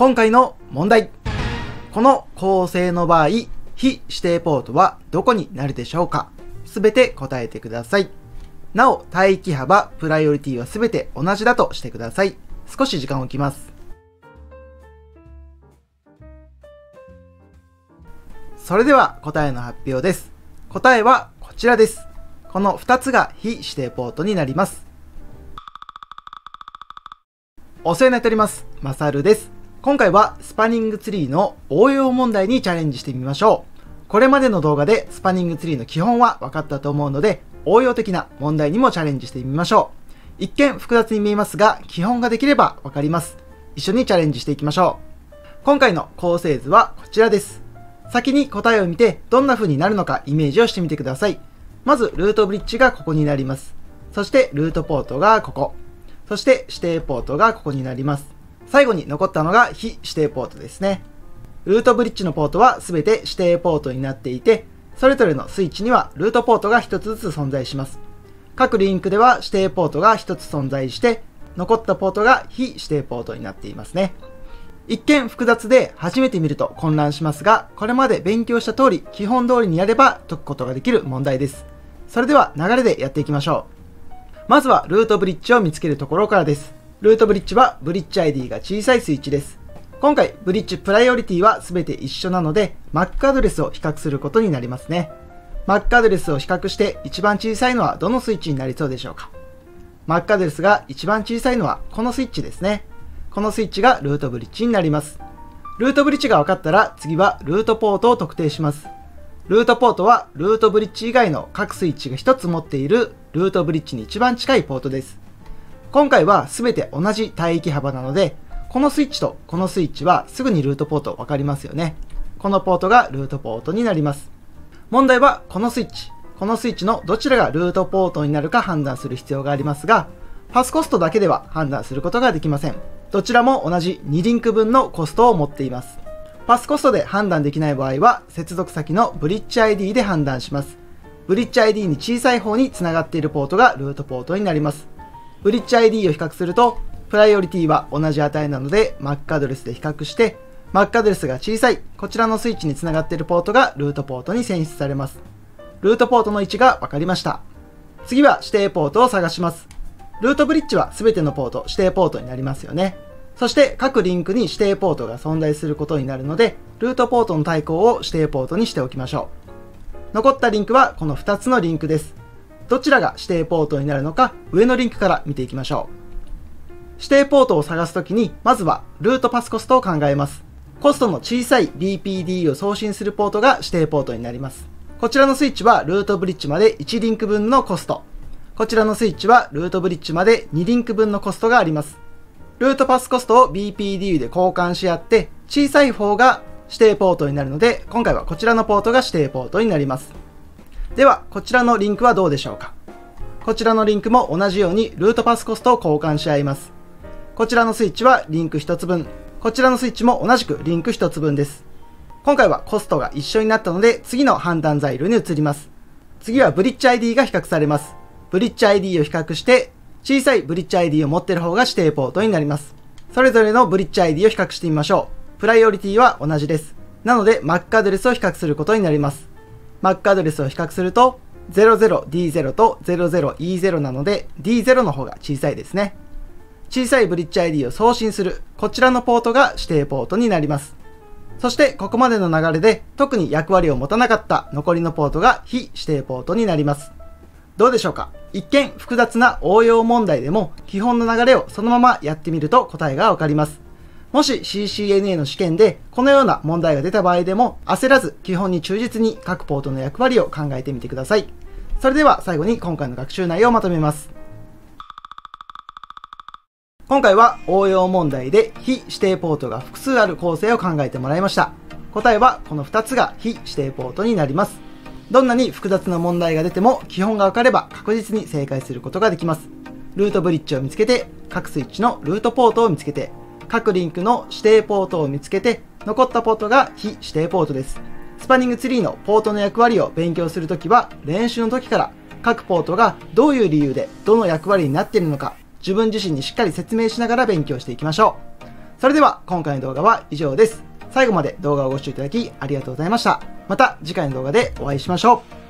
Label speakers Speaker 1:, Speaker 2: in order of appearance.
Speaker 1: 今回の問題。この構成の場合、非指定ポートはどこになるでしょうか？すべて答えてください。なお、帯域幅、プライオリティはすべて同じだとしてください。少し時間を置きます。それでは答えの発表です。答えはこちらです。この2つが非指定ポートになります。お世話になっております。まさるです。今回はスパニングツリーの応用問題にチャレンジしてみましょう。これまでの動画でスパニングツリーの基本は分かったと思うので、応用的な問題にもチャレンジしてみましょう。一見複雑に見えますが、基本ができれば分かります。一緒にチャレンジしていきましょう。今回の構成図はこちらです。先に答えを見てどんな風になるのかイメージをしてみてください。まずルートブリッジがここになります。そしてルートポートがここ。そして指定ポートがここになります。最後に残ったのが非指定ポートですね。ルートブリッジのポートは全て指定ポートになっていて、それぞれのスイッチにはルートポートが1つずつ存在します。各リンクでは指定ポートが1つ存在して、残ったポートが非指定ポートになっていますね。一見複雑で初めて見ると混乱しますが、これまで勉強した通り、基本通りにやれば解くことができる問題です。それでは流れでやっていきましょう。まずはルートブリッジを見つけるところからです。ルートブリッジはブリッジ ID が小さいスイッチです。今回、ブリッジプライオリティは全て一緒なので、MAC アドレスを比較することになりますね。MAC アドレスを比較して一番小さいのはどのスイッチになりそうでしょうか？ MAC アドレスが一番小さいのはこのスイッチですね。このスイッチがルートブリッジになります。ルートブリッジが分かったら次はルートポートを特定します。ルートポートはルートブリッジ以外の各スイッチが1つ持っているルートブリッジに一番近いポートです。今回は全て同じ帯域幅なので、このスイッチとこのスイッチはすぐにルートポート分かりますよね。このポートがルートポートになります。問題はこのスイッチのどちらがルートポートになるか判断する必要がありますが、パスコストだけでは判断することができません。どちらも同じ2リンク分のコストを持っています。パスコストで判断できない場合は、接続先のブリッジ ID で判断します。ブリッジ ID に小さい方につながっているポートがルートポートになります。ブリッジ ID を比較すると、プライオリティは同じ値なので MAC アドレスで比較して、MAC アドレスが小さいこちらのスイッチにつながっているポートがルートポートに選出されます。ルートポートの位置が分かりました。次は指定ポートを探します。ルートブリッジは全てのポート指定ポートになりますよね。そして各リンクに指定ポートが存在することになるので、ルートポートの対項を指定ポートにしておきましょう。残ったリンクはこの2つのリンクです。どちらが指定ポートになるのか上のリンクから見ていきましょう。指定ポートを探すときに、まずはルートパスコストを考えます。コストの小さい BPD を送信するポートが指定ポートになります。こちらのスイッチはルートブリッジまで1リンク分のコスト。こちらのスイッチはルートブリッジまで2リンク分のコストがあります。ルートパスコストを BPD で交換し合って、小さい方が指定ポートになるので、今回はこちらのポートが指定ポートになります。では、こちらのリンクはどうでしょうか？こちらのリンクも同じようにルートパスコストを交換し合います。こちらのスイッチはリンク1つ分、こちらのスイッチも同じくリンク1つ分です。今回はコストが一緒になったので、次の判断材料に移ります。次はブリッジ ID が比較されます。ブリッジ ID を比較して、小さいブリッジ ID を持っている方が指定ポートになります。それぞれのブリッジ ID を比較してみましょう。プライオリティは同じです。なので MAC アドレスを比較することになります。MAC アドレスを比較すると、00D0 と 00E0 なので D0 の方が小さいですね。小さいブリッジ ID を送信する、こちらのポートが指定ポートになります。そしてここまでの流れで特に役割を持たなかった残りのポートが非指定ポートになります。どうでしょうか？一見複雑な応用問題でも基本の流れをそのままやってみると答えがわかります。もし CCNA の試験でこのような問題が出た場合でも焦らず基本に忠実に各ポートの役割を考えてみてください。それでは最後に今回の学習内容をまとめます。今回は応用問題で非指定ポートが複数ある構成を考えてもらいました。答えはこの2つが非指定ポートになります。どんなに複雑な問題が出ても基本が分かれば確実に正解することができます。ルートブリッジを見つけて、各スイッチのルートポートを見つけて、各リンクの指定ポートを見つけて、残ったポートが非指定ポートです。スパニングツリーのポートの役割を勉強するときは、練習の時から各ポートがどういう理由でどの役割になっているのか、自分自身にしっかり説明しながら勉強していきましょう。 それでは今回の動画は以上です。最後まで動画をご視聴いただきありがとうございました。また次回の動画でお会いしましょう。